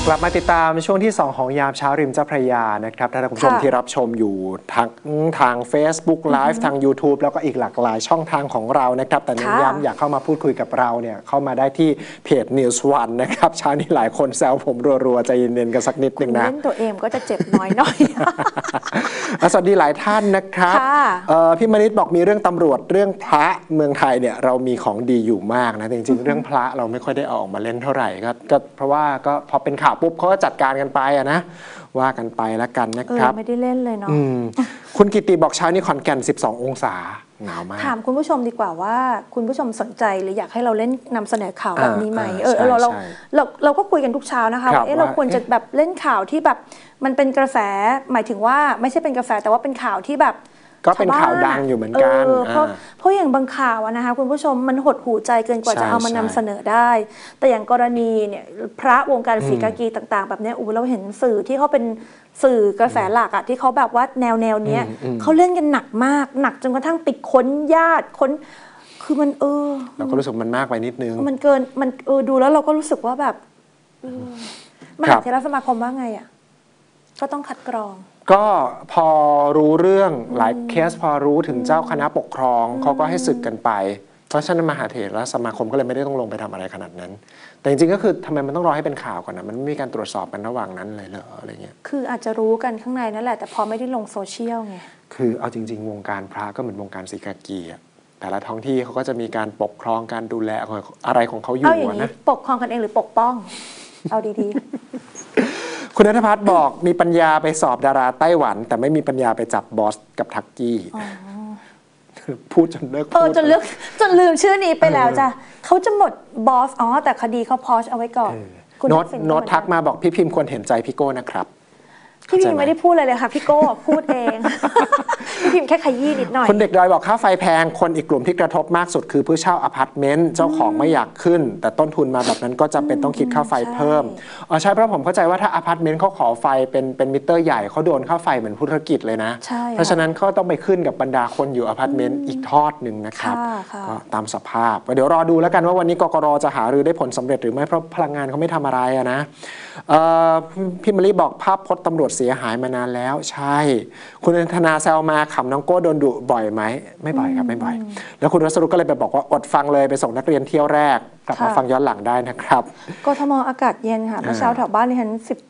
กลับมาติดตามช่วงที่2ของยามเช้าริมเจ้าพระยานะครับท่านผู้ชมที่รับชมอยู่ทาง Facebook Live ทาง YouTube แล้วก็อีกหลากหลายช่องทางของเรานะครับแต่เน้นย้ำอยากเข้ามาพูดคุยกับเราเนี่ยเข้ามาได้ที่เพจ News One นะครับเช้านี้หลายคนแซวผมรัวๆใจเย็นๆกันสักนิดนึงนะเล่นตัวเองก็จะเจ็บน้อยๆสวัสดีหลายท่านนะครับพี่มณิษฐ์บอกมีเรื่องตำรวจเรื่องพระเมืองไทยเนี่ยเรามีของดีอยู่มากนะจริงๆเรื่องพระเราไม่ค่อยได้ออกมาเล่นเท่าไหร่ก็เพราะว่าก็พอเป็นข่าวปุ๊บเขาก็จัดการกันไปนะว่ากันไปแล้วกันนะครับไม่ได้เล่นเลยเนาะคุณกิติบอกเช้านี้ขอนแก่น12 องศาหนาวมากถามคุณผู้ชมดีกว่าว่าคุณผู้ชมสนใจหรืออยากให้เราเล่นนำเสนอข่าวแบบนี้ไหมเราก็คุยกันทุกเช้านะคะว่าเราควรจะแบบเล่นข่าวที่แบบมันเป็นกระแสหมายถึงว่าไม่ใช่เป็นกระแสแต่ว่าเป็นข่าวที่แบบก็เป็นข่าวดังอยู่เหมือนกันเพราะอย่างบางข่าวนะคะคุณผู้ชมมันหดหูใจเกินกว่าจะเอามานำเสนอได้แต่อย่างกรณีเนี่ยพระวงการศรีกากีต่างๆแบบนี้เราเห็นสื่อที่เขาเป็นสื่อกระแสหลักอะที่เขาแบบว่าแนวนี้เขาเล่นกันหนักมากหนักจนกระทั่งปิดค้นญาติค้นคือมันเราก็รู้สึกมันมากไปนิดนึงมันเกินมันดูแล้วเราก็รู้สึกว่าแบบมหาเถรสมาคมว่าไงอะก็ต้องคัดกรองก็พอรู้เรื่องหลายเคสพอรู้ถึงเจ้าคณะปกครองเขาก็ให้สึกกันไปเพราะฉะนั้นมหาเถรสมาคมก็เลยไม่ได้ต้องลงไปทำอะไรขนาดนั้นแต่จริงๆก็คือทำไมมันต้องรอให้เป็นข่าวก่อนนะมันไม่มีการตรวจสอบกันระหว่างนั้นเลยเหรออะไรเงี้ยคืออาจจะรู้กันข้างในนั่นแหละแต่พอไม่ได้ลงโซเชียลไงคือเอาจริงๆวงการพระก็เหมือนวงการศรีกากีแต่ละท้องที่เขาก็จะมีการปกครองการดูแลอะไรของเขาอยู่นะปกครองกันเองหรือปกป้องเอาดีๆคุณณัฐพัฒน์บอกมีปัญญาไปสอบดาราไต้หวันแต่ไม่มีปัญญาไปจับบอสกับทักกี้พูดจนเลิกจนลืมชื่อนี้ไปแล้วจ้ะเขาจะหมดบอสแต่คดีเขาพอชเอาไว้ก่อนโน้ตทักมาบอกพี่พิมพ์ควรเห็นใจพี่โก้นะครับพี่พิมพ์ไม่ได้พูดเลยค่ะพี่โก้พูดเองพี่พิมพ์แค่ขยี้นิดหน่อยคนเด็กดอยบอกค่าไฟแพงคนอีกกลุ่มที่กระทบมากสุดคือผู้เช่าอพาร์ตเมนต์เจ้าของไม่อยากขึ้นแต่ต้นทุนมาแบบนั้นก็จะเป็นต้องคิดค่าไฟเพิ่มใช่เพราะผมเข้าใจว่าถ้าอพาร์ตเมนต์เขาขอไฟเป็นมิเตอร์ใหญ่เขาโดนค่าไฟเหมือนธุรกิจเลยนะเพราะฉะนั้นเขาต้องไปขึ้นกับบรรดาคนอยู่อพาร์ตเมนต์อีกทอดหนึ่งนะครับก็ตามสภาพเดี๋ยวรอดูแล้วกันว่าวันนี้กกร.จะหารือได้ผลสำเร็จหรือไม่เพราะพลังงานเขาไม่ทำอะไรนะพี่มะลิบอกภาพพจน์ตำรวจเสียหายมานานแล้วใช่คุณธนาแซวมาขำน้องโก้โดนดุบ่อยไหมไม่บ่อยครับไม่บ่อยแล้วคุณรัศรุก็เลยไปบอกว่าอดฟังเลยไปส่งนักเรียนเที่ยวแรกกลับมาฟังย้อนหลังได้นะครับกทมอากาศเย็นค่ะเมื่อเช้าแถวบ้านดิฉัน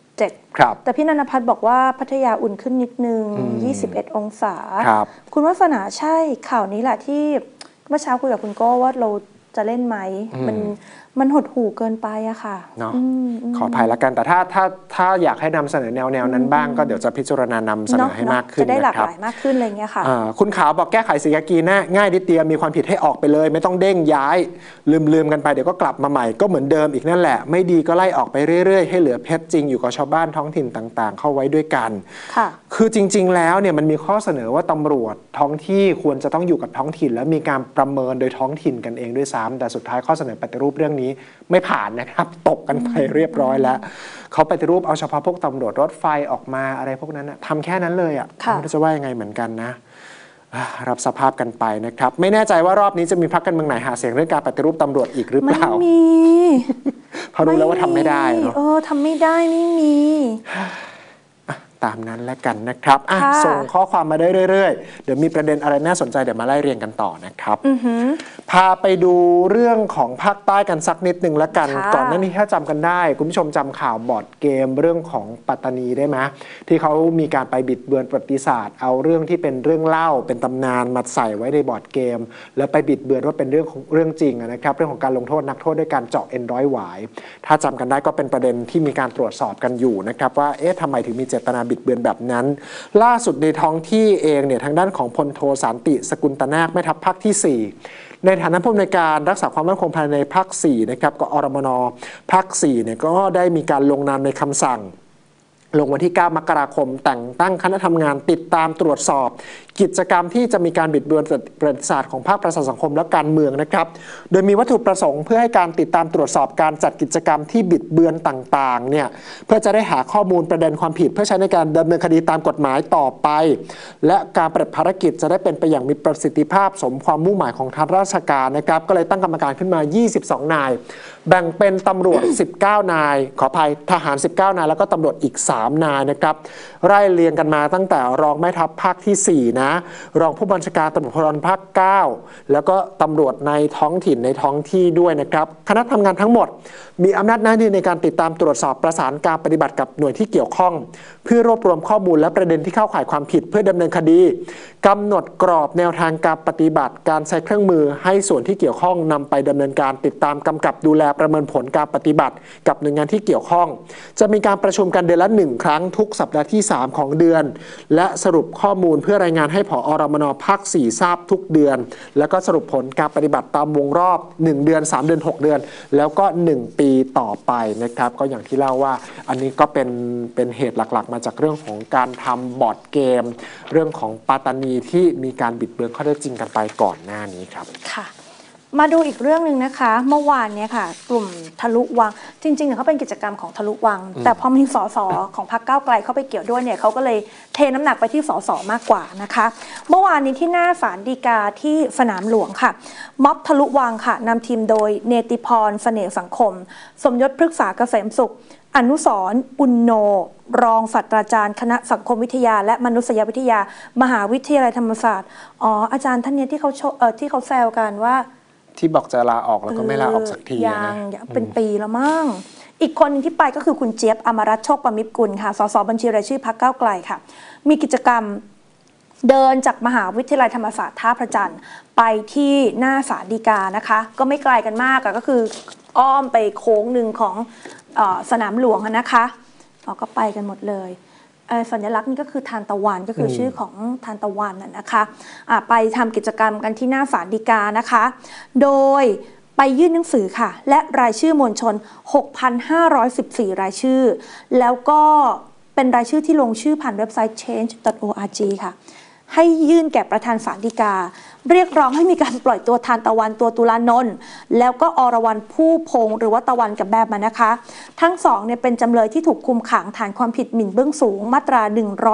17แต่พี่นันทพัฒน์บอกว่าพัทยาอุ่นขึ้นนิดนึง21 องศาคุณวาสนาใช่ข่าวนี้แหละที่เมื่อเช้าคุยกับคุณโก้ว่าเราจะเล่นไหมมันหดหู่เกินไปอะค่ะเนาะขออภัยละกันแต่ถ้าอยากให้นำเสนอแนวนั้นบ้างก็เดี๋ยวจะพิจารณานำเสนอให้มากขึ้นจะได้หลากหลายมากขึ้นอะไรเงี้ยค่ะคุณขาวบอกแก้ไขศรีกากีง่ายนิดเดียวมีความผิดให้ออกไปเลยไม่ต้องเด้งย้ายลืมกันไปเดี๋ยวก็กลับมาใหม่ก็เหมือนเดิมอีกนั่นแหละไม่ดีก็ไล่ออกไปเรื่อยๆให้เหลือเพชรจริงอยู่กับชาวบ้านท้องถิ่นต่างๆเข้าไว้ด้วยกันคือจริงๆแล้วเนี่ยมันมีข้อเสนอว่าตำรวจท้องที่ควรจะต้องอยู่กับท้องถิ่นแล้วมีการประเมินโดยท้องถิ่นกันเองด้วยซ้ำแต่สุดท้ายข้อเสนอปฏิรูปเรื่องนี้ไม่ผ่านนะครับตกกันไปเรียบร้อยแล้วเขาปฏิรูปเอาเฉพาะพวกตำรวจรถไฟออกมาอะไรพวกนั้นทำแค่นั้นเลยไม่รู้จะว่ายังไงเหมือนกันนะรับสภาพกันไปนะครับไม่แน่ใจว่ารอบนี้จะมีพรรคการเมืองไหนหาเสียงเรื่องการปฏิรูปตำรวจอีกหรือเปล่าไม่มีเพราะรู้แล้วว่าทำไม่ได้เนาะทำไม่ได้ไม่มีตามนั้นแล้วกันนะครับส่งข้อความมาได้เรื่อยๆเดี๋ยวมีประเด็นอะไรน่าสนใจเดี๋ยวมาไล่เรียงกันต่อนะครับพาไปดูเรื่องของภาคใต้กันสักนิดนึงแล้วกันก่อนหน้านี้ถ้าจำกันได้คุณผู้ชมจำข่าวบอร์ดเกมเรื่องของปัตตานีได้ไหมที่เขามีการไปบิดเบือนประวัติศาสตร์เอาเรื่องที่เป็นเรื่องเล่าเป็นตำนานมาใส่ไว้ในบอร์ดเกมแล้วไปบิดเบือนว่าเป็นเรื่องจริงนะครับเรื่องของการลงโทษนักโทษด้วยการเจาะเอ็นร้อยหวายถ้าจำกันได้ก็เป็นประเด็นที่มีการตรวจสอบกันอยู่นะครับว่าทำไมถึงมีเจตนาบิดเบือนแบบนั้นล่าสุดในท้องที่เองเนี่ยทางด้านของพลโทสันติสกุลตนาคแม่ทัพภาคที่4ในฐานะผู้อำนวยการรักษาความมั่นคงภายในภาค4นะครับก็อรมนภาค4เนี่ยก็ได้มีการลงนามในคำสั่งลงวันที่9 มกราคมแต่งตั้งคณะทำงานติดตามตรวจสอบกิจกรรมที่จะมีการบิดเบือนประวัติศาสตร์ของภาคประชาสังคมและการเมืองนะครับโดยมีวัตถุประสงค์เพื่อให้การติดตามตรวจสอบการจัดกิจกรรมที่บิดเบือนต่างๆเนี่ยเพื่อจะได้หาข้อมูลประเด็นความผิดเพื่อใช้ในการดำเนินคดีตามกฎหมายต่อไปและการปฏิบัติภารกิจจะได้เป็นไปอย่างมีประสิทธิภาพสมความมุ่งหมายของทางราชการนะครับก็เลยตั้งกรรมการขึ้นมา22 นายแบ่งเป็นตำรวจ 19 นายขออภัยทหาร 19 นายแล้วก็ตำรวจอีก 3 นายนะครับไล่เรียงกันมาตั้งแต่รองแม่ทัพภาคที่ 4 นะรองผู้บัญชาการตำรวจภูธรภาค 9 แล้วก็ตำรวจในท้องถิ่นในท้องที่ด้วยนะครับคณะทำงานทั้งหมดมีอำนาจหน้าที่ในการติดตามตรวจสอบประสานการปฏิบัติกับหน่วยที่เกี่ยวข้องเพื่อรวบรวมข้อมูลและประเด็นที่เข้าข่ายความผิดเพื่อดำเนินคดีกำหนดกรอบแนวทางการปฏิบัติการใช้เครื่องมือให้ส่วนที่เกี่ยวข้องนำไปดำเนินการติดตามกำกับดูแลประเมินผลการปฏิบัติกับหน่วยงานที่เกี่ยวข้องจะมีการประชุมกันเดือนละ1 ครั้งทุกสัปดาห์ที่ 3 ของเดือนและสรุปข้อมูลเพื่อรายงานให้ผอ.รมน.ภาค 4 ทราบทุกเดือนแล้วก็สรุปผลการปฏิบัติตามวงรอบ1 เดือน 3 เดือน 6 เดือนแล้วก็1 ปีต่อไปนะครับก็อย่างที่เล่าว่าอันนี้ก็เป็นเหตุหลักๆมาจากเรื่องของการทำบอร์ดเกมเรื่องของปัตตานีที่มีการบิดเบือนข้อเท็จจริงกันไปก่อนหน้านี้ครับค่ะมาดูอีกเรื่องหนึ่งนะคะเมื่อวานเนี่ยค่ะกลุ่มทะลุวังจริงๆเนี่ยเขาเป็นกิจกรรมของทะลุวังแต่พอมีสสของพรรคก้าวไกลเข้าไปเกี่ยวด้วยเนี่ยเขาก็เลยเทน้ำหนักไปที่สสมากกว่านะคะเมื่อวานนี้ที่หน้าศาลฎีกาที่สนามหลวงค่ะม็อบทะลุวังค่ะนำทีมโดยเนติพรเสน่ห์สังคมสมยศพฤกษาเกษมสุขอนุสรณ์อุณโนรองศาสตราจารย์คณะสังคมวิทยาและมนุษยวิทยามหาวิทยาลัยธรรมศาสตร์อาจารย์ท่านนี้ที่เขาแซวกันว่าที่บอกจะลาออกแล้วก็ไม่ลาออกสักทียังเป็นปีแล้วมั้งอีกคนนึงที่ไปก็คือคุณเจี๊ยบอมรัตน์โชคประมิตรกุลค่ะสสบัญชีรายชื่อพรรคก้าวไกลค่ะมีกิจกรรมเดินจากมหาวิทยาลัยธรรมศาสตร์ท่าพระจันทร์ไปที่หน้าศาลฎีกานะคะก็ไม่ไกลกันมากก็คืออ้อมไปโค้งหนึ่งของสนามหลวงนะคะก็ไปกันหมดเลยสัญลักษณ์นี่ก็คือทานตะวันก็คือชื่อของทานตะวันนะคะไปทำกิจกรรมกันที่หน้าศาลฎีกานะคะโดยไปยื่นหนังสือค่ะและรายชื่อมวลชน 6,514 รายชื่อแล้วก็เป็นรายชื่อที่ลงชื่อผ่านเว็บไซต์ change.org ค่ะให้ยื่นแก่ประธานศาลฎีกาเรียกร้องให้มีการปล่อยตัวทานตะวันตัวตุลานนท์แล้วก็อรวรรณผู้พงหรือว่าตะวันกับแบบมานะคะทั้งสองเนี่ยเป็นจำเลยที่ถูกคุมขังฐานความผิดหมิ่นเบื้องสูงมาตรา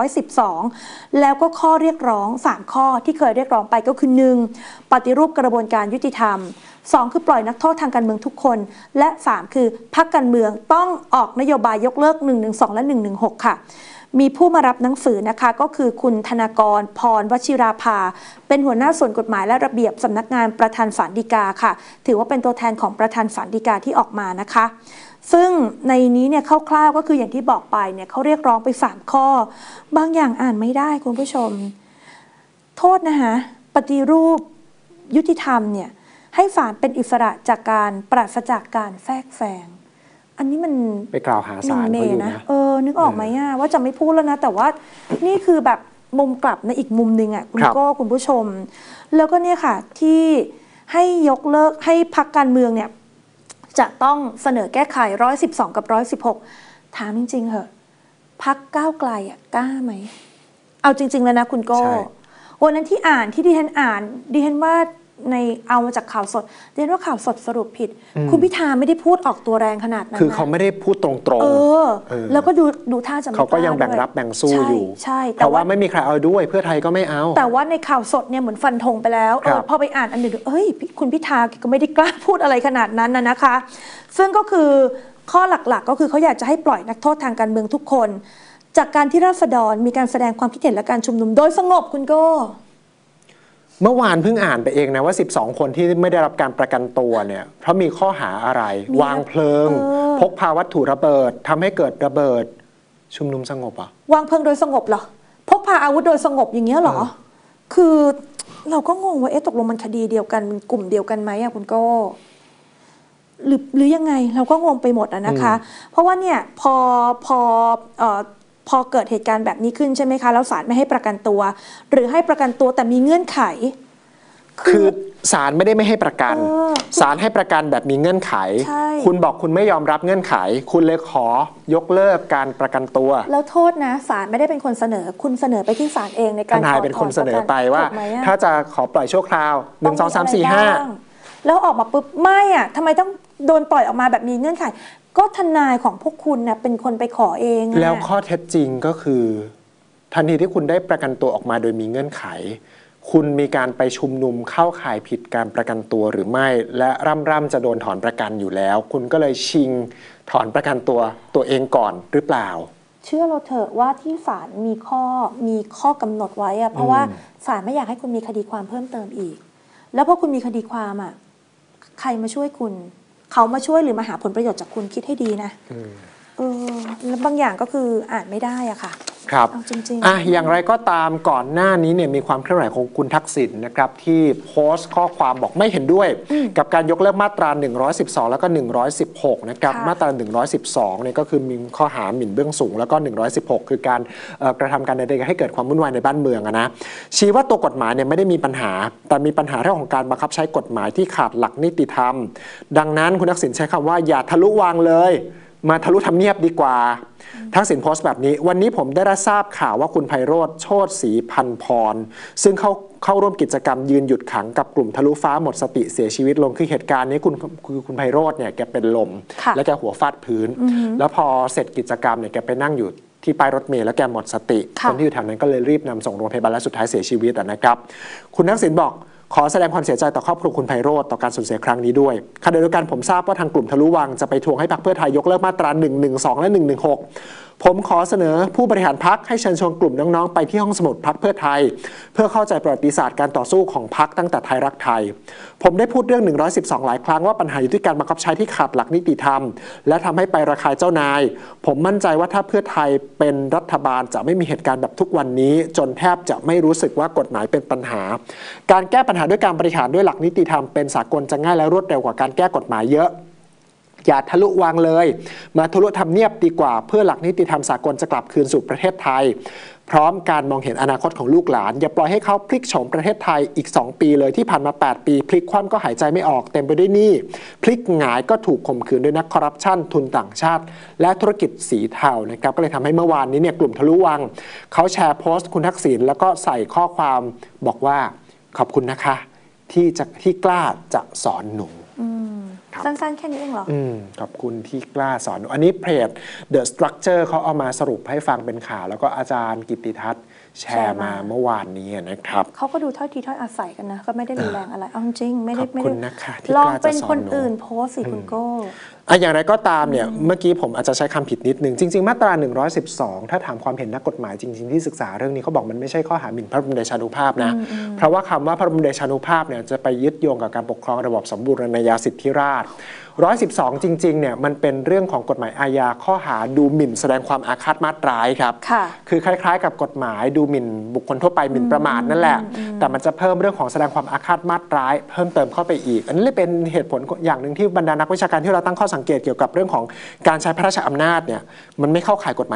112แล้วก็ข้อเรียกร้อง3ข้อที่เคยเรียกร้องไปก็คือ 1. ปฏิรูปกระบวนการยุติธรรม 2. คือปล่อยนักโทษทางการเมืองทุกคนและ 3. คือพรรคการเมืองต้องออกนโยบายยกเลิก112และ116ค่ะมีผู้มารับหนังสือนะคะก็คือคุณธนากรพรวชิราภาเป็นหัวหน้าส่วนกฎหมายและระเบียบสำนักงานประธานศาลฎีกาค่ะถือว่าเป็นตัวแทนของประธานศาลฎีกาที่ออกมานะคะซึ่งในนี้เนี่ยคร่าวๆก็คืออย่างที่บอกไปเนี่ยเขาเรียกร้องไป3ข้อบางอย่างอ่านไม่ได้คุณผู้ชมโทษนะคะปฏิรูปยุติธรรมเนี่ยให้ศาลเป็นอิสระจากการปราศจากการแทรกแซงอันนี้มันไปกล่าวหาศาลเขาอยู่นะนึกออกไหมว่าจะไม่พูดแล้วนะแต่ว่านี่คือแบบมุมกลับในอีกมุมนึงคุณผู้ชมแล้วก็เนี่ยค่ะที่ให้ยกเลิกให้พรรคการเมืองเนี่ยจะต้องเสนอแก้ไข112กับ116ถามจริงๆเหอะพรรคก้าวไกลกล้าไหมเอาจริงๆเลยนะคุณโก้วันนั้นที่ดิฉันอ่านดิฉันว่าในเอามาจากข่าวสดเรียนว่าข่าวสดสรุปผิดคุณพิธาไม่ได้พูดออกตัวแรงขนาดนั้นคือเขาไม่ได้พูดตรงๆแล้วก็ดูท่าจะไม่เขาก็ยังแบ่งรับแบ่งสู้อยู่ใช่แต่ว่าไม่มีใครเอาด้วยเพื่อไทยก็ไม่เอาแต่ว่าในข่าวสดเนี่ยเหมือนฟันธงไปแล้วพอไปอ่านอันอื่นคุณพิธาก็ไม่ได้กล้าพูดอะไรขนาดนั้นนะคะซึ่งก็คือข้อหลักๆก็คือเขาอยากจะให้ปล่อยนักโทษทางการเมืองทุกคนจากการที่ราษฎรมีการแสดงความคิดเห็นและการชุมนุมโดยสงบคุณโก้เมื่อวานเพิ่งอ่านไปเองนะว่า12คนที่ไม่ได้รับการประกันตัวเนี่ยเพราะมีข้อหาอะไรวางเพลิงพกพาวัตถุระเบิดทำให้เกิดระเบิดชุมนุมสงบวางเพลิงโดยสงบเหรอพกพาอาวุธโดยสงบอย่างเงี้ยเหรอคือเราก็งงว่าตกลงมันคดีเดียวกันมันกลุ่มเดียวกันไหมคุณโก้หรือยังไงเราก็งงไปหมดนะคะเพราะว่าเนี่ยพอเกิดเหตุการณ์แบบนี้ขึ้นใช่ไหมคะแล้วศาลไม่ให้ประกันตัวหรือให้ประกันตัวแต่มีเงื่อนไขคือศาลไม่ได้ไม่ให้ประกันศาลให้ประกันแบบมีเงื่อนไขคุณบอกคุณไม่ยอมรับเงื่อนไขคุณเลยขอยกเลิกการประกันตัวแล้วโทษนะศาลไม่ได้เป็นคนเสนอคุณเสนอไปที่ศาลเองในการทนายเป็นคนเสนอไปว่าถ้าจะขอปล่อยชั่วคราว1 2 3 4 5 แล้วออกมาปุ๊บไม่ทำไมต้องโดนปล่อยออกมาแบบมีเงื่อนไขก็ทนายของพวกคุณนะเป็นคนไปขอเองแล้วข้อเท็จจริงก็คือทันทีที่คุณได้ประกันตัวออกมาโดยมีเงื่อนไขคุณมีการไปชุมนุมเข้าข่ายผิดการประกันตัวหรือไม่และร่ำจะโดนถอนประกันอยู่แล้วคุณก็เลยชิงถอนประกันตัวเองก่อนหรือเปล่าเชื่อเราเถอะว่าที่ศาลมีข้อกำหนดไว้อะเพราะว่าศาลไม่อยากให้คุณมีคดีความเพิ่มเติมอีกแล้วพอคุณมีคดีความอะใครมาช่วยคุณเขามาช่วยหรือมาหาผลประโยชน์จากคุณคิดให้ดีนะแล้วบางอย่างก็คืออ่านไม่ได้อะค่ะครับจริงๆอย่างไรก็ตามก่อนหน้านี้เนี่ยมีความเคลื่อนไหวของคุณทักษิณนะครับที่โพสต์ข้อความบอกไม่เห็นด้วยกับการยกเลิกมาตรา112แล้วก็116นะครับมาตรา112เนี่ยก็คือมีข้อหาหมิ่นเบื้องสูงแล้วก็116คือการกระทำการใดๆให้เกิดความวุ่นวายในบ้านเมืองนะชี้ว่าตัวกฎหมายเนี่ยไม่ได้มีปัญหาแต่มีปัญหาเรื่องของการบังคับใช้กฎหมายที่ขาดหลักนิติธรรมดังนั้นคุณทักษิณใช้คำว่าอย่าทะลุวางเลยมาทะลุทำเนียบดีกว่าทักษิณโพสต์แบบนี้วันนี้ผมได้รับทราบข่าวว่าคุณไพโรจน์โชติศรีพันพรซึ่งเข้าร่วมกิจกรรมยืนหยุดขังกับกลุ่มทะลุฟ้าหมดสติเสียชีวิตลงคือเหตุการณ์นี้คุณไพโรจน์เนี่ยแกเป็นลมและแกหัวฟาดพื้นแล้วพอเสร็จกิจกรรมเนี่ยแกไปนั่งอยู่ที่ป้ายรถเมล์แล้วแกหมดสติคนที่อยู่แถวนั้นก็เลยรีบนำส่งโรงพยาบาลและสุดท้ายเสียชีวิตนะครับคุณทักษิณบอกขอแสดงความเสียใจต่อครอบครัวคุณไพโรจน์ต่อการสูญเสียครั้งนี้ด้วยขณะเดียวกันผมทราบว่าทางกลุ่มทะลุวังจะไปทวงให้พรรคเพื่อไทยยกเลิกมาตรา112และ116ผมขอเสนอผู้บริหารพรรคให้เชิญชวนกลุ่มน้องๆไปที่ห้องสมุดพรรคเพื่อไทยเพื่อเข้าใจประวัติศาสตร์การต่อสู้ของพรรคตั้งแต่ไทยรักไทยผมได้พูดเรื่อง112หลายครั้งว่าปัญหาอยู่ที่การบังคับใช้ที่ขาดหลักนิติธรรมและทำให้ไประคายเจ้านายผมมั่นใจว่าถ้าเพื่อไทยเป็นรัฐบาลจะไม่มีเหตุการณ์แบบทุกวันนี้จนแทบจะไม่รู้สึกว่ากฎหมายเป็นปัญหาการแก้ปัญหาด้วยการบริหารด้วยหลักนิติธรรมเป็นสากลจะง่ายและรวดเร็วกว่าการแก้กฎหมายเยอะอย่าทะลุวางเลยมาทะลุทำเนียบดีกว่าเพื่อหลักนิติธรรมสากลจะกลับคืนสู่ประเทศไทยพร้อมการมองเห็นอนาคตของลูกหลานอย่าปล่อยให้เขาพลิกโฉมประเทศไทยอีก2ปีเลยที่ผ่านมา8ปีพลิกคว่ำก็หายใจไม่ออกเต็มไปด้วยหนี้พลิกหงายก็ถูกข่มขืนด้วยนักคอร์รัปชันทุนต่างชาติและธุรกิจสีเทานะครับก็เลยทำให้เมื่อวานนี้เนี่ยกลุ่มทะลุวังเขาแชร์โพสต์คุณทักษิณแล้วก็ใส่ข้อความบอกว่าขอบคุณนะคะที่กล้าจะสอนหนูสั้นๆแค่นี้เองเหรอขอบคุณที่กล้าสอนอันนี้เพจ The Structure เขาเอามาสรุปให้ฟังเป็นข่าวแล้วก็อาจารย์กิตติทัศน์แชร์มาเมื่อวานนี้นะครับเขาก็ดูถ้อยทีถ้อยอาศัยกันนะก็ไม่ได้รุนแรงอะไรเอาจริงไม่ได้ขอบคุณนะคะที่ลกองเป็นล้าจะสอนคนอื่นโพสสิคุณโก้อย่างไรก็ตามเนี่ยเมื่อกี้ผมอาจจะใช้คำผิดนิดนึงจริงๆมาตรา112ถ้าถามความเห็นนักกฎหมายจริงๆที่ศึกษาเรื่องนี้เขาบอกมันไม่ใช่ข้อหาหมิ่นพระบรมเดชานุภาพนะเพราะว่าคำว่าพระบรมเดชานุภาพเนี่ยจะไปยึดโยงกับการปกครองระบอบสมบูรณาญาสิทธิราชย์112จริงๆเนี่ยมันเป็นเรื่องของกฎหมายอาญาข้อหาดูหมิ่นแสดงความอาฆาตมาตร้ายครับคือคล้ายๆกับกฎหมายดูหมิ่นบุคคลทั่วไปหมิ่นประมาทนั่นแหละแต่มันจะเพิ่มเรื่องของแสดงความอาฆาตมาตร้ายเพิ่มเติมเข้าไปอีกอันนี้เลยเป็นเหตุผลอย่างหนึ่งที่บรรดานักวิชาการที่เราตั้งข้อสังเกตเกี่ยวกับเรื่องของการใช้พระราชอำนาจเนี่ยมันไม่เข้าข่ายกฎหมาย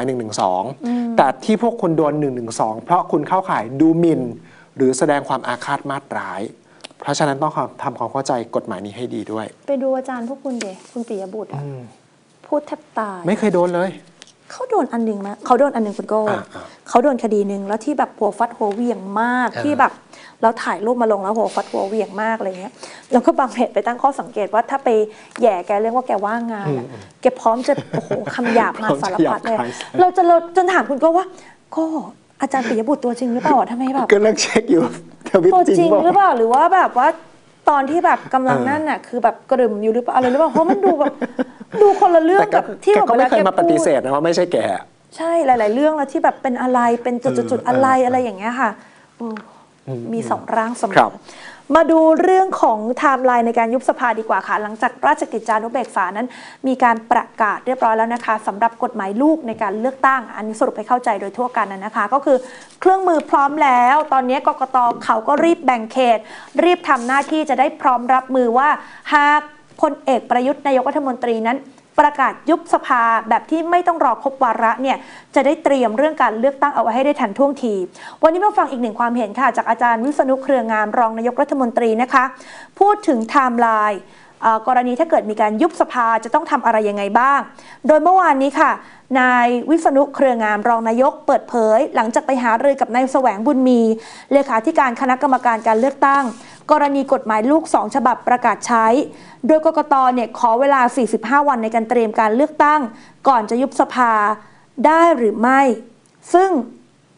112แต่ที่พวกคุณโดน112เพราะคุณเข้าข่ายดูหมิ่นหรือแสดงความอาฆาตมาตร้ายเพราะฉะนั้นต้องทำความเข้าใจกฎหมายนี้ให้ดีด้วยไปดูอาจารย์พวกคุณเดะคุณปิยบุตรพูดแทบตายไม่เคยโดนเลยเขาโดนอันหนึ่งมั้ยเขาโดนอันหนึ่งคุณโก้เขาโดนคดีหนึ่งแล้วที่แบบหัวฟัดหัวเวี่ยงมากที่แบบเราถ่ายรูปมาลงแล้วหัวฟัดหัวเวี่ยงมากอะไรเงี้ยแล้วก็บางเพจไปตั้งข้อสังเกตว่าถ้าไปแย่แกเรื่องว่าแกว่างงานแกพร้อมจะโอ้โหคำหยาบมาสารพัดเลยเราจนถามคุณโก้ว่าก็อาจารย์ปิยบุตรตัวจริงหรือเปล่าทำไมแบบก็เลิกเช็คอยู่ตัวจริงหรือเปล่าหรือว่าแบบว่าตอนที่แบบกำลังนั่นน่ะคือแบบกระดึมอยู่หรือเปล่าอะไรหรือเปล่าเพราะมันดูแบบดูคนละเรื่องกับที่แบบก็ไม่เคยมาปฏิเสธนะว่าไม่ใช่แกใช่หลายๆเรื่องแล้วที่แบบเป็นอะไรเป็นจุดๆอะไรอย่างเงี้ยค่ะมี2ร่างเสมอมาดูเรื่องของไทม์ไลน์ในการยุบสภาดีกว่าค่ะหลังจากราชกิจจานุเบกษานั้นมีการประกาศเรียบร้อยแล้วนะคะสำหรับกฎหมายลูกในการเลือกตั้งอันนี้สรุปให้เข้าใจโดยทั่วกันนะคะก็คือเครื่องมือพร้อมแล้วตอนนี้กกต.เขาก็รีบแบ่งเขตรีบทำหน้าที่จะได้พร้อมรับมือว่าหากพลเอกประยุทธ์นายกรัฐมนตรีนั้นประกาศยุบสภาแบบที่ไม่ต้องรอครบวาระเนี่ยจะได้เตรียมเรื่องการเลือกตั้งเอาไว้ให้ได้ทันท่วงทีวันนี้มาฟังอีกหนึ่งความเห็นค่ะจากอาจารย์วิษณุเครืองามรองนายกรัฐมนตรีนะคะพูดถึงไทม์ไลน์กรณีถ้าเกิดมีการยุบสภาจะต้องทำอะไรยังไงบ้างโดยเมื่อวานนี้ค่ะนายวิษณุเครืองามรองนายกเปิดเผยหลังจากไปหารือกับนายแสวงบุญมีเลขาธิการคณะกรรมการการเลือกตั้งกรณีกฎหมายลูก2ฉบับประกาศใช้โดยกกต.เนี่ยขอเวลา45วันในการเตรียมการเลือกตั้งก่อนจะยุบสภาได้หรือไม่ซึ่ง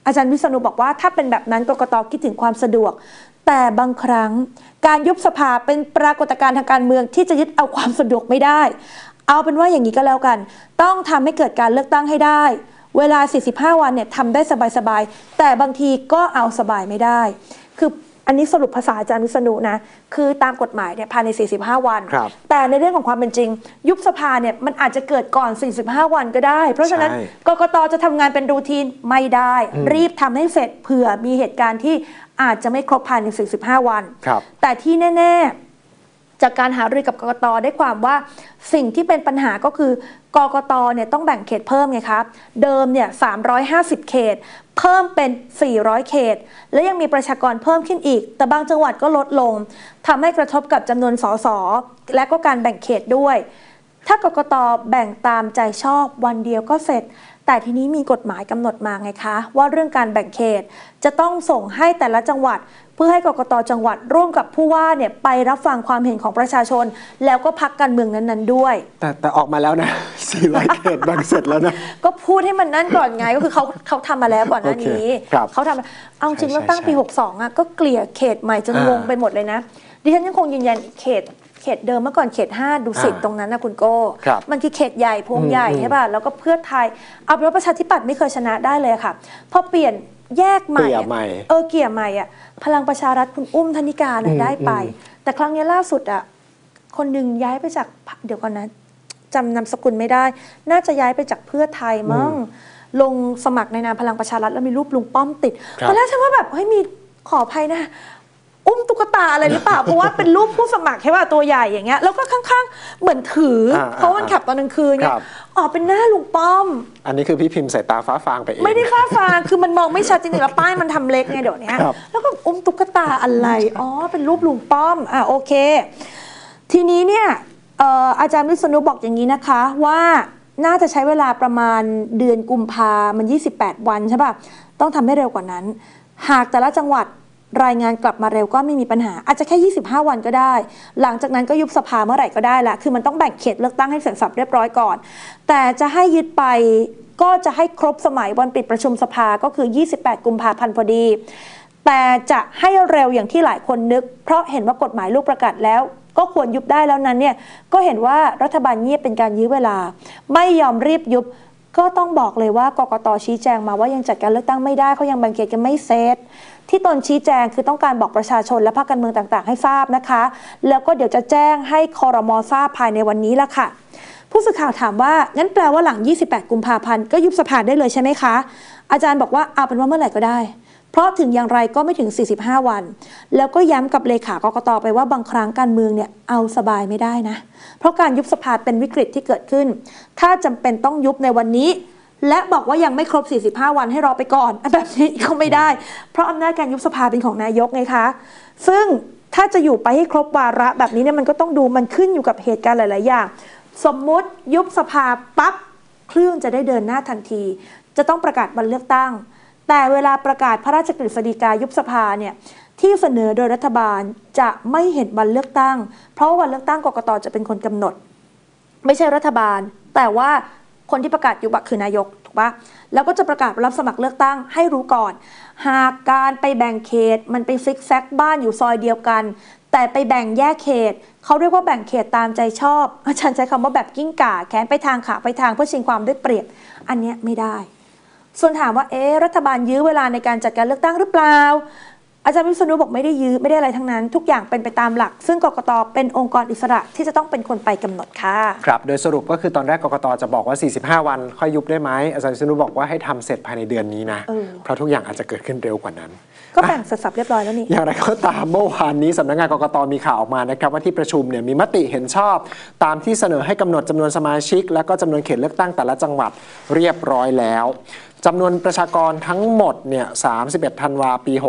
อาจารย์วิษณุบอกว่าถ้าเป็นแบบนั้นกกต.คิดถึงความสะดวกแต่บางครั้งการยุบสภาเป็นปรากฏการณ์ทางการเมืองที่จะยึดเอาความสะดวกไม่ได้เอาเป็นว่าอย่างนี้ก็แล้วกันต้องทำให้เกิดการเลือกตั้งให้ได้เวลา45วันเนี่ยทำได้สบายๆแต่บางทีก็เอาสบายไม่ได้คืออันนี้สรุปภาษาอาจารย์วิษณุนะคือตามกฎหมายเนี่ยภายใน45วันแต่ในเรื่องของความเป็นจริงยุบสภาเนี่ยมันอาจจะเกิดก่อน45วันก็ได้เพราะฉะนั้นกกต.จะทำงานเป็นรูทีนไม่ได้รีบทำให้เสร็จเผื่อมีเหตุการณ์ที่อาจจะไม่ครบภายใน45วันแต่ที่แน่ๆจากการหารือกับกกต.ได้ความว่าสิ่งที่เป็นปัญหาก็คือกกต.เนี่ยต้องแบ่งเขตเพิ่มไงครับเดิมเนี่ย350เขตเพิ่มเป็น400เขตและยังมีประชากรเพิ่มขึ้นอีกแต่บางจังหวัดก็ลดลงทำให้กระทบกับจำนวนสสและก็การแบ่งเขตด้วยถ้ากกต.แบ่งตามใจชอบวันเดียวก็เสร็จแต่ทีนี้มีกฎหมายกำหนดมาไงคะว่าเรื่องการแบ่งเขตจะต้องส่งให้แต่ละจังหวัดเพื่อให้กกต.จังหวัดร่วมกับผู้ว่าเนี่ยไปรับฟังความเห็นของประชาชนแล้วก็พรรคการเมืองนั้นๆด้วยแต่ออกมาแล้วนะ400เขตแบ่งเสร็จแล้วนะก็พูดให้มันนั่นก่อนไงก็คือเขาทำมาแล้วก่อนหน้านี้เขาทำเอาจริงแล้วตั้งปี62ก็เกลี่ยเขตใหม่จนงงไปหมดเลยนะดิฉันยังคงยืนยันเขตเดิมเมื่อก่อนเขต5ดุสิตตรงนั้นนะคุณโก้มันคือเขตใหญ่พวงใหญ่ใช่ป่ะแล้วก็เพื่อไทยเอาเป็นว่าประชาธิปัตย์ไม่เคยชนะได้เลยค่ะพอเปลี่ยนแยกใหม่เกลี่ยใหม่พลังประชารัฐคุณอุ้มธนิกาได้ไปแต่ครั้งนี้ล่าสุดคนหนึ่งย้ายไปจากเดี๋ยวก่อนนะจำนามสกุลไม่ได้น่าจะย้ายไปจากเพื่อไทยมั้งลงสมัครในนามพลังประชารัฐแล้วมีรูปลุงป้อมติดตอนแรกฉันว่าแบบเฮ้ยมีขออภัยนะอุ้มตุ๊กตาอะไรหรือเปล่าเพราะว่าเป็นรูปผู้สมัครใช่ป่ะตัวใหญ่อย่างเงี้ยแล้วก็ข้างๆเหมือนถือเพราะมันขับตอนกลางคืนเนี่ยเป็นหน้าลุงป้อมอันนี้คือพี่พิมพ์ใส่ตาฟ้าฟางไปเองไม่ได้ฟ้าฟางคือมันมองไม่ชัดจริงๆแล้วป้ายมันทำเล็กไงเดี๋ยวนี้แล้วก็อุ้มตุ๊กตาอะไรเป็นรูปลุงป้อมโอเคทีนี้เนี่ยอาจารย์วิษณุบอกอย่างนี้นะคะว่าน่าจะใช้เวลาประมาณเดือนกุมภามัน28วันใช่ป่ะต้องทำให้เร็วกว่านั้นหากแต่ละจังหวัดรายงานกลับมาเร็วก็ไม่มีปัญหาอาจจะแค่25วันก็ได้หลังจากนั้นก็ยุบสภาเมื่อไหร่ก็ได้ละคือมันต้องแบ่งเขตเลือกตั้งให้เสร็จสับเรียบร้อยก่อนแต่จะให้ยึดไปก็จะให้ครบสมัยวันปิดประชุมสภาก็คือ28กุมภาพันธ์พอดีแต่จะให้เร็วอย่างที่หลายคนนึกเพราะเห็นว่ากฎหมายลูกประกาศแล้วก็ควรยุบได้แล้วนั้นเนี่ยก็เห็นว่ารัฐบาลเงียบเป็นการยื้อเวลาไม่ยอมรีบยุบก็ต้องบอกเลยว่ากกต.ชี้แจงมาว่ายังจัดการเลือกตั้งไม่ได้เขายังแบ่งเขตกันไม่เสร็จที่ตนชี้แจงคือต้องการบอกประชาชนและพรรคการเมืองต่างๆให้ทราบนะคะแล้วก็เดี๋ยวจะแจ้งให้ครม.ทราบภายในวันนี้ละค่ะผู้สื่อข่าวถามว่างั้นแปลว่าหลัง28กุมภาพันธ์ก็ยุบสภาได้เลยใช่ไหมคะอาจารย์บอกว่าเอาเป็นว่าเมื่อไหร่ก็ได้เพราะถึงอย่างไรก็ไม่ถึง45วันแล้วก็ย้ำกับเลขากกต.ไปว่าบางครั้งการเมืองเนี่ยเอาสบายไม่ได้นะเพราะการยุบสภาเป็นวิกฤตที่เกิดขึ้นถ้าจำเป็นต้องยุบในวันนี้และบอกว่ายังไม่ครบ45วันให้รอไปก่อนแบบนี้ก็ไม่ได้เพราะอำนาจการยุบสภาเป็นของนายกไงคะซึ่งถ้าจะอยู่ไปให้ครบวาระแบบนี้เนี่ยมันก็ต้องดูมันขึ้นอยู่กับเหตุการณ์หลายๆอย่างสมมุติยุบสภาปั๊บเครื่องจะได้เดินหน้าทันทีจะต้องประกาศวันเลือกตั้งแต่เวลาประกาศพระราชกฤษฎีกายุบสภาเนี่ยที่เสนอโดยรัฐบาลจะไม่เห็นวันเลือกตั้งเพราะวันเลือกตั้งกกต.จะเป็นคนกำหนดไม่ใช่รัฐบาลแต่ว่าคนที่ประกาศยุบคือนายกถูกปะแล้วก็จะประกาศรับสมัครเลือกตั้งให้รู้ก่อนหากการไปแบ่งเขตมันไปซิกแซกบ้านอยู่ซอยเดียวกันแต่ไปแบ่งแยกเขตเขาเรียกว่าแบ่งเขตตามใจชอบอาจารย์ใช้คำว่าแบบกิ้งก่าแขนไปทางขาไปทางเพื่อชิงความได้เปรียบอันนี้ไม่ได้ส่วนถามว่ารัฐบาลยื้อเวลาในการจัดการเลือกตั้งหรือเปล่าอาจารย์วิษณุบอกไม่ได้ยื้อไม่ได้อะไรทั้งนั้นทุกอย่างเป็นไปตามหลักซึ่งกกต.เป็นองค์กรอิสระที่จะต้องเป็นคนไปกำหนดค่ะครับโดยสรุปก็คือตอนแรกกกต.จะบอกว่า45วันค่อยยุบได้ไหมอาจารย์วิษณุบอกว่าให้ทำเสร็จภายในเดือนนี้นะเพราะทุกอย่างอาจจะเกิดขึ้นเร็วกว่านั้นก็แบ่งเสร็จสับเรียบร้อยแล้วนี่อย่างไรก็ตามเมื่อวานนี้สำนักงานกกต.มีข่าวออกมานะครับว่าที่ประชุมเนี่ยมีมติเห็นชอบตามที่เสนอให้กำหนดจำนวนสมาชิกและก็จำนวนเขตเลือกตั้งแต่ละจังหวัดเรียบร้อยแล้วจำนวนประชากรทั้งหมดเนี่ย31ธันวาปี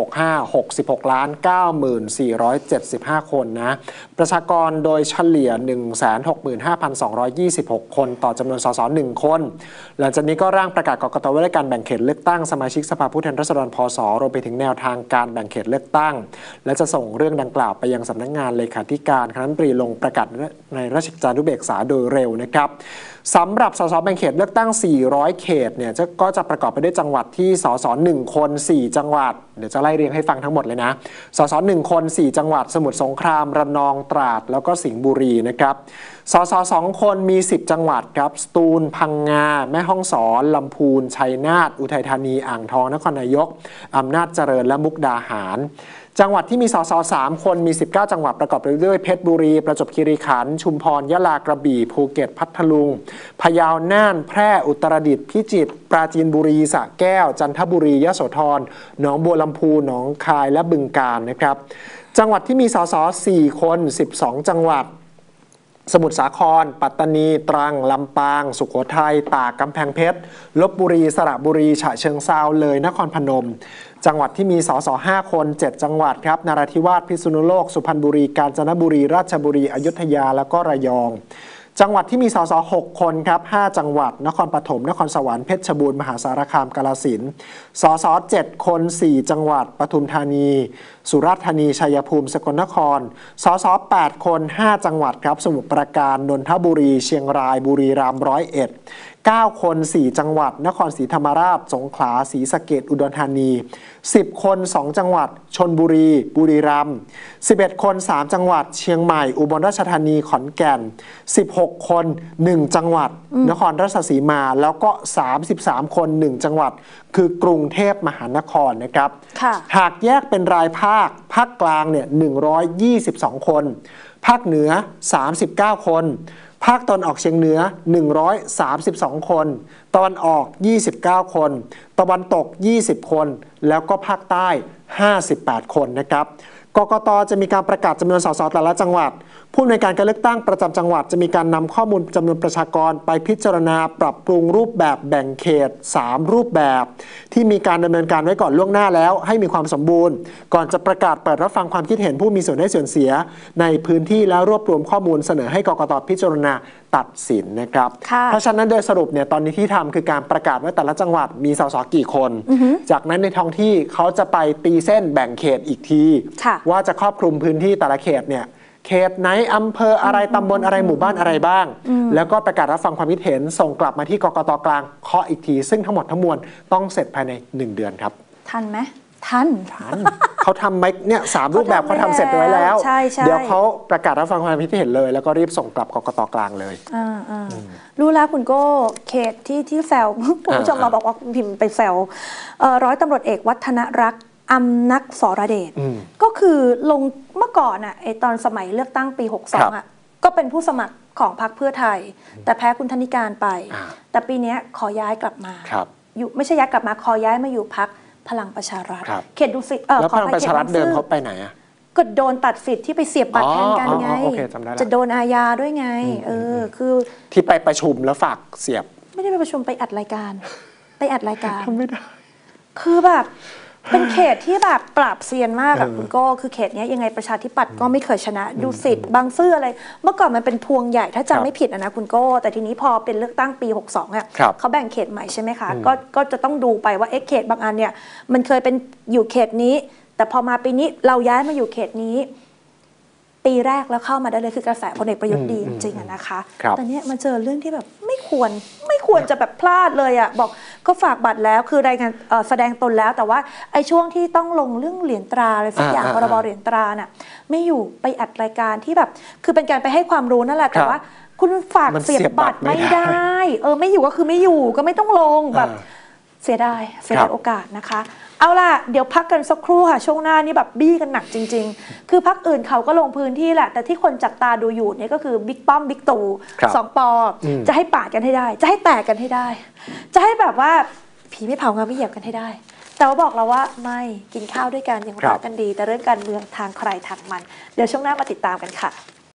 65 66,94,475 คนนะประชากรโดยเฉลี่ย 165,226 คนต่อจำนวนสส1คนหลังจากนี้ก็ร่างประกาศกกต.ว่าด้วยการแบ่งเขตเลือกตั้งสมาชิกสภาผู้แทนราษฎรพส.รวมไปถึงแนวทางการแบ่งเขตเลือกตั้งและจะส่งเรื่องดังกล่าวไปยังสำนักงานเลขาธิการคณะรัฐมนตรีลงประกาศในราชกิจจานุเบกษาโดยเร็วนะครับสำหรับสสแบ่งเขตเลือกตั้ง400เขตเนี่ยก็จะประกอบไปด้วยจังหวัดที่สส1คน4จังหวัดเดี๋ยวจะไล่เรียงให้ฟังทั้งหมดเลยนะสส1คน4จังหวัดสมุทรสงครามระนองตราดแล้วก็สิงห์บุรีนะครับสส2คนมี10จังหวัดครับสตูลพังงาแม่ฮ่องสอนลำพูนชัยนาทอุทัยธานีอ่างทองนครนายกอำนาจเจริญและมุกดาหารจังหวัดที่มีสส3คนมี19จังหวัดประกอบไปด้วยเพชรบุรีประจวบคีรีขันธ์ชุมพรยะลากระบี่ภูเก็ตพัทลุงพะเยาน่านแพร่อุตรดิตถ์พิจิตรปราจีนบุรีสระแก้วจันทบุรียโสธรหนองบัวลำพูหนองคายและบึงกาฬนะครับจังหวัดที่มีสส4คน12จังหวัดสมุทรสาครปัตตานีตรังลำปางสุโขทัยตากกำแพงเพชรลพบุรีสระบุรีฉะเชิงเทราเลยนครพนมจังหวัดที่มีสส5คน7จังหวัดครับนราธิวาสพิษณุโลกสุพรรณบุรีกาญจนบุรีราชบุรีอยุธยาแล้วก็ระยองจังหวัดที่มีสส6คนครับ5จังหวัดนครปฐมนครสวรรค์เพชรบูรณ์มหาสารคามกาฬสินธุ์สส7คน4จังหวัดปทุมธานีสุราษฎร์ธานีชัยภูมิสกลนครสส8คน5จังหวัดครับสมุทรปราการนนทบุรีเชียงรายบุรีรัมย์101 9คน4จังหวัดนครศรีธรรมราชสงขลาศรีสะเกษอุดรธานี10คน2จังหวัดชลบุรีบุรีรัมย์11คน3จังหวัดเชียงใหม่อุบลราชธานีขอนแก่น16คน1จังหวัดนครราชสีมาแล้วก็33คน1จังหวัดคือกรุงเทพมหานครนะครับหากแยกเป็นรายภาคกลางเนี่ย122คนภาคเหนือ39คนภาคตะวันออกเฉียงเหนือ132คนตะวันออก29คนตะวันตก20คนแล้วก็ภาคใต้58คนนะครับกกต.จะมีการประกาศจำนวนสสแต่ละจังหวัดผู้อำนวยการการเลือกตั้งประจำจังหวัดจะมีการนำข้อมูลจำนวนประชากรไปพิจารณาปรับปรุงรูปแบบแบ่งเขต3รูปแบบที่มีการดำเนินการไว้ก่อนล่วงหน้าแล้วให้มีความสมบูรณ์ก่อนจะประกาศเปิดรับฟังความคิดเห็นผู้มีส่วนได้ส่วนเสียในพื้นที่แล้วรวบรวมข้อมูลเสนอให้กกต.พิจารณาตัดสินนะครับเพราะฉะนั้นโดยสรุปเนี่ยตอนนี้ที่ทำคือการประกาศว่าแต่ละจังหวัดมีสสกี่คนจากนั้นในท้องที่เขาจะไปตีเส้นแบ่งเขตอีกทีว่าจะครอบคลุมพื้นที่แต่ละเขตเนี่ยเขตไหนอำเภออะไรตำบลอะไรหมู่บ้านอะไรบ้างแล้วก็ประกาศรับฟังความคิดเห็นส่งกลับมาที่กกต.กลางเคาะอีกทีซึ่งทั้งหมดทั้งมวลต้องเสร็จภายใน1เดือนครับทันไหมทันเขาทำไหมเนี่ย3รูปแบบเขาทำเสร็จไว้แล้วเดี๋ยวเขาประกาศรับฟังความคิดเห็นเลยแล้วก็รีบส่งกลับกกต.กลางเลยรู้แล้วคุณโก้เขตที่แซวคุณผู้ชมมาบอกว่าคุณพิมพ์ไปแซวร้อยตำรวจเอกวัฒนรักษ์อำนักสรเดชก็คือลงเมื่อก่อนอ่ะตอนสมัยเลือกตั้งปี62อ่ะก็เป็นผู้สมัครของพรรคเพื่อไทยแต่แพ้คุณธนิการไปแต่ปีนี้ขอย้ายกลับมาอยู่ไม่ใช่ย้ายกลับมาขอย้ายมาอยู่พรรคพลังประชารัฐเขตดุสิตแล้วพลังประชารัฐเดิมเขาไปไหนอ่ะก็โดนตัดสิทธิ์ที่ไปเสียบบัตรแทนกันไงจะโดนอาญาด้วยไงคือที่ไปประชุมแล้วฝากเสียบไม่ได้ไปประชุมไปอัดรายการทำไม่ได้คือแบบเป็นเขตที่แบบปราบเซียนมากอะคุณโก้คือเขตนี้ยังไงประชาธิปัตย์ก็ไม่เคยชนะดุสิตบางซื่ออะไรเมื่อก่อนมันเป็นพวงใหญ่ถ้าจำไม่ผิดนะคุณโก้แต่ทีนี้พอเป็นเลือกตั้งปี62อ่ะเขาแบ่งเขตใหม่ใช่ไหมคะก็จะต้องดูไปว่าเขตบางอันเนี่ยมันเคยเป็นอยู่เขตนี้แต่พอมาปีนี้เราย้ายมาอยู่เขตนี้ปีแรกแล้วเข้ามาได้เลยคือกระแสพลเอกประยุทธ์ดีจริงๆนะคะแต่เนี้ยมาเจอเรื่องที่แบบไม่ควรจะแบบพลาดเลยอ่ะบอกก็ฝากบัตรแล้วคือรายงานแสดงตนแล้วแต่ว่าไอ้ช่วงที่ต้องลงเรื่องเหรียญตราอะไรสักอย่างพรบเหรียญตราน่ะไม่อยู่ไปอัดรายการที่แบบคือเป็นการไปให้ความรู้นั่นแหละแต่ว่าคุณฝากเสียบบัตรไม่ได้ไม่อยู่ก็คือไม่อยู่ก็ไม่ต้องลงแบบเสียดายโอกาสนะคะเอาล่ะเดี๋ยวพักกันสักครู่ค่ะช่วงหน้านี่แบบบี้กันหนักจริงๆคือพรรคอื่นเขาก็ลงพื้นที่แหละแต่ที่คนจับตาดูอยู่เนี่ยก็คือบิ๊กป้อมบิ๊กตู่2 ป.จะให้ปาดกันให้ได้จะให้แตกกันให้ได้จะให้แบบว่าผีไม่เผางานไม่เหยียบกันให้ได้แต่ว่าบอกเราว่าไม่กินข้าวด้วยกันยังรักกันดีแต่เรื่องการเมืองทางใครทางมันเดี๋ยวช่วงหน้ามาติดตามกันค่ะ